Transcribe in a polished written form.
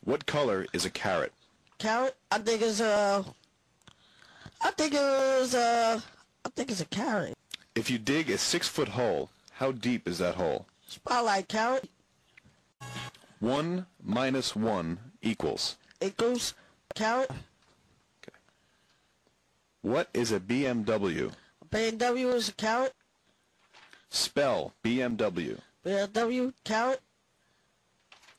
What color is a carrot? Carrot? I think it's a carrot. If you dig a 6-foot hole, how deep is that hole? It's probably like carrot. 1 minus 1 equals. Equals carrot. Okay. What is a BMW? BMW is a carrot. Spell BMW. BMW, carrot.